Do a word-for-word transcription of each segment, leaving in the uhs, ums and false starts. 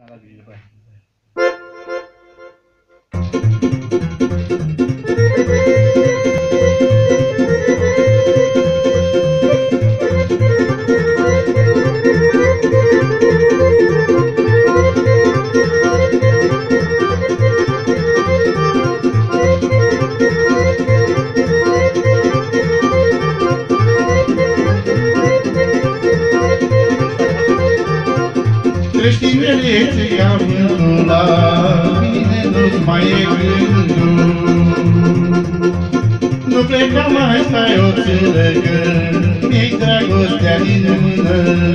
la grijă, băi. Creștinețe ca vântul la mine nu-ți mai e gândul. Nu pleca mai stai o țără că mi-ai dragostea din mână.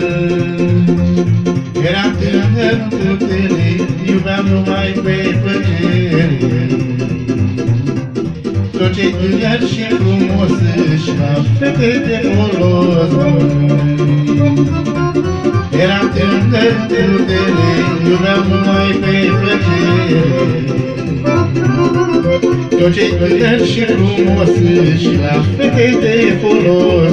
Eram tânăr în putere, iubeam numai pe plăcere. Tot ce-i tânăr și frumos își la fete de folos. Eram tânăr în putere, iubeam numai pe plăcere. Tot ce-i tânăr și frumos și la fete de folos.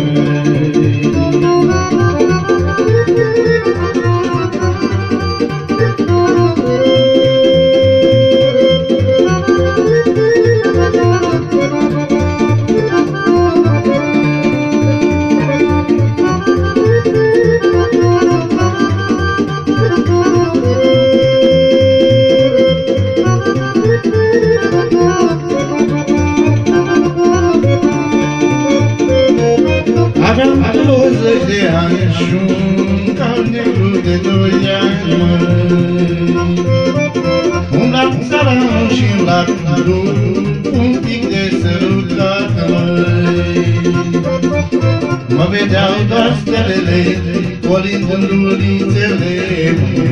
Aveam douăzeci de ani și un cal negru de doi ani, măi. Umblam țaranul și-n lacul, un pic de sărutat, măi. Mă vedeau doar stelele, colind în lulițele, măi.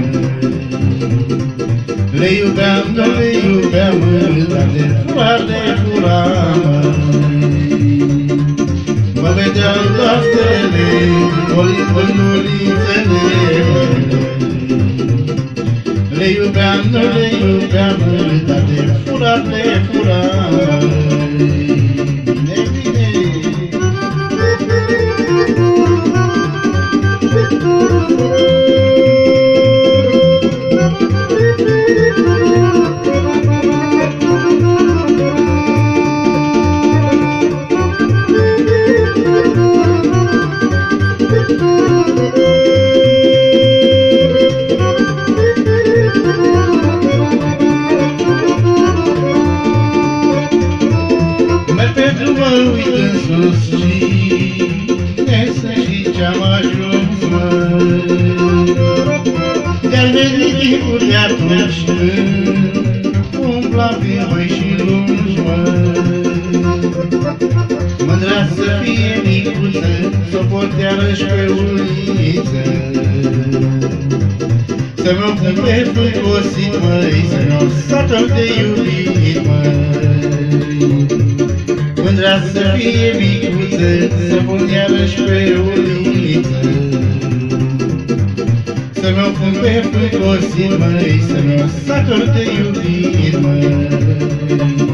Le iubeam, dar le iubeam, măi, dar de furar, de furar, măi. Mă vedeau doar stelele, colind în lulițele, le iubeam, nu le iubeam, dar de furat, de furat. Bine, bine! Mă uit în sus cine și ce-am ajuns, măi. De-ar veni timpul de atunci când umblam prin băi și lungi, măi. Mândra să fie micuță, s-o porteară-și pe uliță. Să-mi o pun pe fâcosit, măi, să-mi o satul de iubit, măi. Mândra să fie micuță, să pun iarăși pe uliță. Să-mi o pun pe fâcosit, măi, să-mi o satur de iubit, măi.